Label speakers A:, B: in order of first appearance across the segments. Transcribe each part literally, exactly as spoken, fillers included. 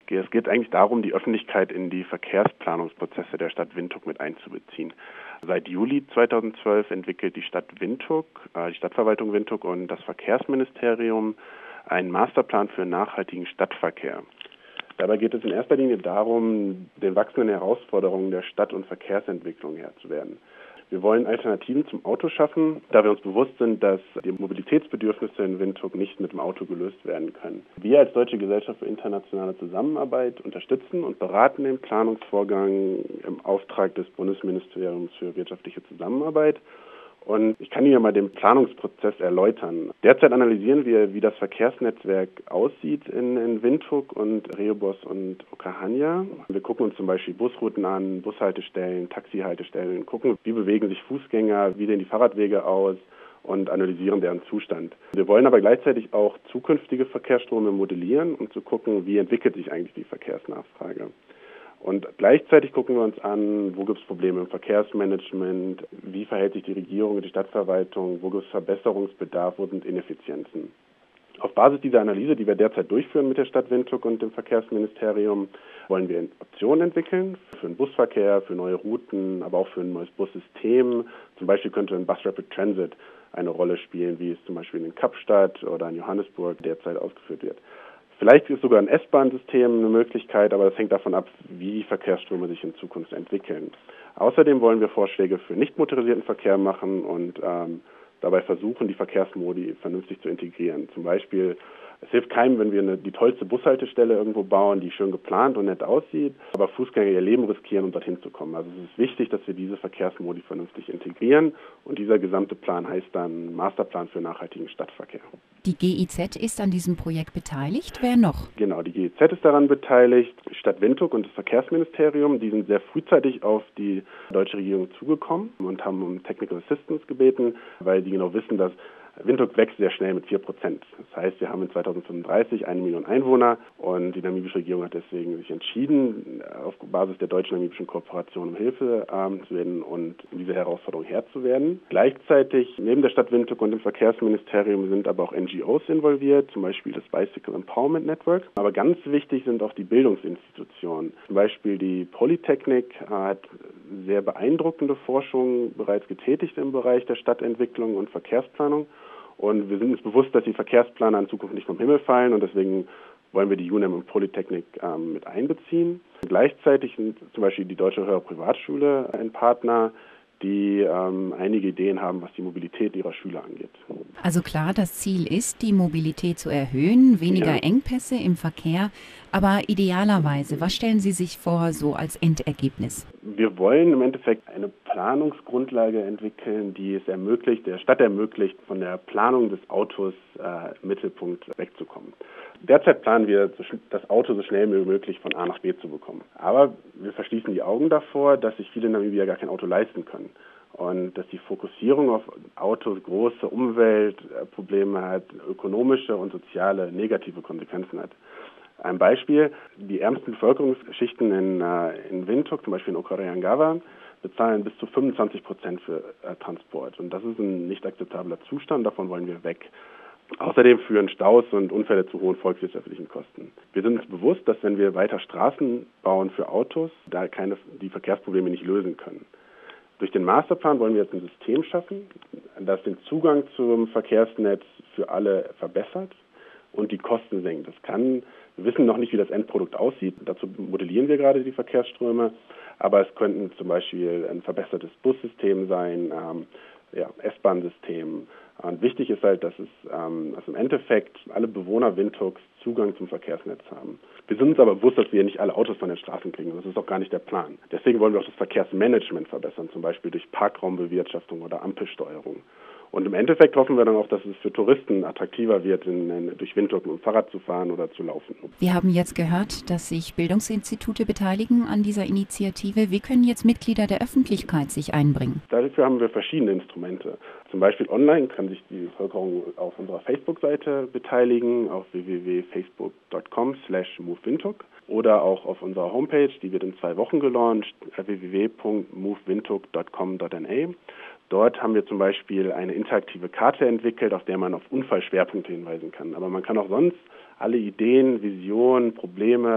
A: Es geht eigentlich darum, die Öffentlichkeit in die Verkehrsplanungsprozesse der Stadt Windhoek mit einzubeziehen. Seit Juli zweitausendzwölf entwickelt die Stadt Windhoek, äh, die Stadtverwaltung Windhoek und das Verkehrsministerium einen Masterplan für nachhaltigen Stadtverkehr. Dabei geht es in erster Linie darum, den wachsenden Herausforderungen der Stadt- und Verkehrsentwicklung Herr zu werden. Wir wollen Alternativen zum Auto schaffen, da wir uns bewusst sind, dass die Mobilitätsbedürfnisse in Windhoek nicht mit dem Auto gelöst werden können. Wir als Deutsche Gesellschaft für internationale Zusammenarbeit unterstützen und beraten den Planungsvorgang im Auftrag des Bundesministeriums für wirtschaftliche Zusammenarbeit. Und ich kann Ihnen mal den Planungsprozess erläutern. Derzeit analysieren wir, wie das Verkehrsnetzwerk aussieht in, in Windhoek und Rehoboth und Okahanja. Wir gucken uns zum Beispiel Busrouten an, Bushaltestellen, Taxihaltestellen, gucken, wie bewegen sich Fußgänger, wie sehen die Fahrradwege aus und analysieren deren Zustand. Wir wollen aber gleichzeitig auch zukünftige Verkehrsströme modellieren, um zu gucken, wie entwickelt sich eigentlich die Verkehrsnachfrage. Und gleichzeitig gucken wir uns an, wo gibt es Probleme im Verkehrsmanagement, wie verhält sich die Regierung und die Stadtverwaltung, wo gibt es Verbesserungsbedarf, wo sind Ineffizienzen. Auf Basis dieser Analyse, die wir derzeit durchführen mit der Stadt Windhoek und dem Verkehrsministerium, wollen wir Optionen entwickeln für den Busverkehr, für neue Routen, aber auch für ein neues Bussystem. Zum Beispiel könnte ein Bus Rapid Transit eine Rolle spielen, wie es zum Beispiel in Kapstadt oder in Johannesburg derzeit ausgeführt wird. Vielleicht ist sogar ein S-Bahn-System eine Möglichkeit, aber das hängt davon ab, wie die Verkehrsströme sich in Zukunft entwickeln. Außerdem wollen wir Vorschläge für nicht motorisierten Verkehr machen und ähm, dabei versuchen, die Verkehrsmodi vernünftig zu integrieren. Zum Beispiel, es hilft keinem, wenn wir eine, die tollste Bushaltestelle irgendwo bauen, die schön geplant und nett aussieht, aber Fußgänger ihr Leben riskieren, um dorthin zu kommen. Also es ist wichtig, dass wir diese Verkehrsmodi vernünftig integrieren und dieser gesamte Plan heißt dann Masterplan für nachhaltigen Stadtverkehr.
B: Die G I Z ist an diesem Projekt beteiligt. Wer noch?
A: Genau, die G I Z ist daran beteiligt, die Stadt Windhoek und das Verkehrsministerium. Die sind sehr frühzeitig auf die deutsche Regierung zugekommen und haben um Technical Assistance gebeten, weil die genau wissen, dass Windhoek wächst sehr schnell mit vier Prozent. Das heißt, wir haben in zweitausendfünfunddreißig eine Million Einwohner und die namibische Regierung hat deswegen sich entschieden, auf Basis der deutsch-namibischen Kooperation um Hilfe ähm, zu werden und um diese Herausforderung Herr zu werden. Gleichzeitig neben der Stadt Windhoek und dem Verkehrsministerium sind aber auch N G Os involviert, zum Beispiel das Bicycle Empowerment Network. Aber ganz wichtig sind auch die Bildungsinstitutionen. Zum Beispiel die Polytechnik äh, hat sehr beeindruckende Forschung bereits getätigt im Bereich der Stadtentwicklung und Verkehrsplanung. Und wir sind uns bewusst, dass die Verkehrsplaner in Zukunft nicht vom Himmel fallen und deswegen wollen wir die U N E M und Polytechnik ähm, mit einbeziehen. Gleichzeitig sind zum Beispiel die Deutsche Höhere Privatschule ein Partner, die ähm, einige Ideen haben, was die Mobilität ihrer Schüler angeht.
B: Also klar, das Ziel ist, die Mobilität zu erhöhen, weniger
A: ja.
B: Engpässe im Verkehr. Aber idealerweise, was stellen Sie sich vor, so als Endergebnis?
A: Wir wollen im Endeffekt eine Planungsgrundlage entwickeln, die es ermöglicht, der Stadt ermöglicht, von der Planung des Autos äh, im Mittelpunkt wegzukommen. Derzeit planen wir, das Auto so schnell wie möglich von A nach B zu bekommen. Aber wir verschließen die Augen davor, dass sich viele Namibier gar kein Auto leisten können. Und dass die Fokussierung auf Autos große Umweltprobleme hat, ökonomische und soziale negative Konsequenzen hat. Ein Beispiel, die ärmsten Bevölkerungsschichten in, äh, in Windhoek, zum Beispiel in Okavango, bezahlen bis zu fünfundzwanzig Prozent für äh, Transport. Und das ist ein nicht akzeptabler Zustand, davon wollen wir weg. Außerdem führen Staus und Unfälle zu hohen volkswirtschaftlichen Kosten. Wir sind uns bewusst, dass wenn wir weiter Straßen bauen für Autos, da keine, die Verkehrsprobleme nicht lösen können. Durch den Masterplan wollen wir jetzt ein System schaffen, das den Zugang zum Verkehrsnetz für alle verbessert und die Kosten senkt. Das kann, wir wissen noch nicht, wie das Endprodukt aussieht. Dazu modellieren wir gerade die Verkehrsströme. Aber es könnten zum Beispiel ein verbessertes Bussystem sein, ähm, ja, S-Bahn-System. Und wichtig ist halt, dass es ähm, dass im Endeffekt alle Bewohner Windhoeks Zugang zum Verkehrsnetz haben. Wir sind uns aber bewusst, dass wir nicht alle Autos von den Straßen kriegen. Das ist auch gar nicht der Plan. Deswegen wollen wir auch das Verkehrsmanagement verbessern, zum Beispiel durch Parkraumbewirtschaftung oder Ampelsteuerung. Und im Endeffekt hoffen wir dann auch, dass es für Touristen attraktiver wird, in, in, durch Windhoek mit dem Fahrrad zu fahren oder zu laufen.
B: Wir haben jetzt gehört, dass sich Bildungsinstitute beteiligen an dieser Initiative. Wie können jetzt Mitglieder der Öffentlichkeit sich einbringen?
A: Dafür haben wir verschiedene Instrumente. Zum Beispiel online kann sich die Bevölkerung auf unserer Facebook-Seite beteiligen, auf w w w punkt facebook punkt com slash move windhoek oder auch auf unserer Homepage, die wird in zwei Wochen gelauncht, w w w punkt move windhoek punkt com punkt n a. Dort haben wir zum Beispiel eine interaktive Karte entwickelt, auf der man auf Unfallschwerpunkte hinweisen kann. Aber man kann auch sonst alle Ideen, Visionen, Probleme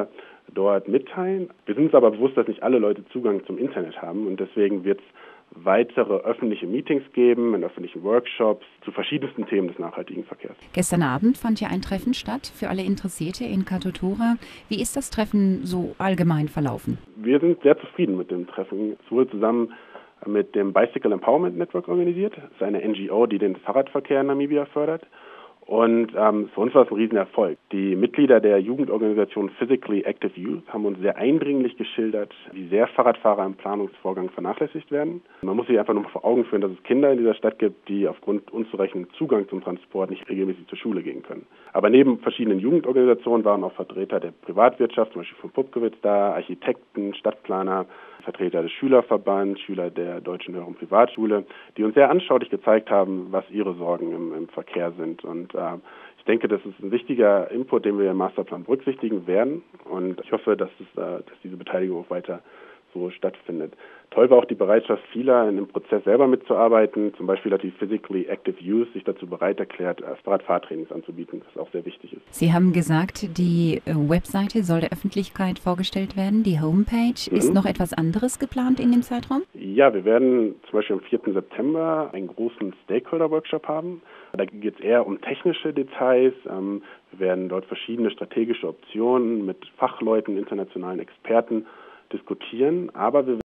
A: dort mitteilen. Wir sind uns aber bewusst, dass nicht alle Leute Zugang zum Internet haben und deswegen wird es weitere öffentliche Meetings geben, in öffentlichen Workshops zu verschiedensten Themen des nachhaltigen Verkehrs.
B: Gestern Abend fand ja ein Treffen statt für alle Interessierte in Kato Tura. Wie ist das Treffen so allgemein verlaufen?
A: Wir sind sehr zufrieden mit dem Treffen. Es wurde zusammen mit dem Bicycle Empowerment Network organisiert. Das ist eine N G O, die den Fahrradverkehr in Namibia fördert. Und ähm, für uns war es ein Riesenerfolg. Die Mitglieder der Jugendorganisation Physically Active Youth haben uns sehr eindringlich geschildert, wie sehr Fahrradfahrer im Planungsvorgang vernachlässigt werden. Man muss sich einfach nur vor Augen führen, dass es Kinder in dieser Stadt gibt, die aufgrund unzureichenden Zugang zum Transport nicht regelmäßig zur Schule gehen können. Aber neben verschiedenen Jugendorganisationen waren auch Vertreter der Privatwirtschaft, zum Beispiel von Pupkewitz da, Architekten, Stadtplaner, Vertreter des Schülerverbands, Schüler der Deutschen Hör- und Privatschule, die uns sehr anschaulich gezeigt haben, was ihre Sorgen im, im Verkehr sind. Und äh, ich denke, das ist ein wichtiger Input, den wir im Masterplan berücksichtigen werden. Und ich hoffe, dass, es, äh, dass diese Beteiligung auch weiter so stattfindet. Toll war auch die Bereitschaft vieler, in dem Prozess selber mitzuarbeiten. Zum Beispiel hat die Physically Active Youth sich dazu bereit erklärt, Fahrradfahrtrainings anzubieten, was auch sehr wichtig ist.
B: Sie haben gesagt, die Webseite soll der Öffentlichkeit vorgestellt werden, die Homepage.
A: Mhm.
B: Ist noch etwas anderes geplant in dem Zeitraum?
A: Ja, wir werden zum Beispiel am vierten September einen großen Stakeholder-Workshop haben. Da geht es eher um technische Details. Wir werden dort verschiedene strategische Optionen mit Fachleuten, internationalen Experten diskutieren, aber wir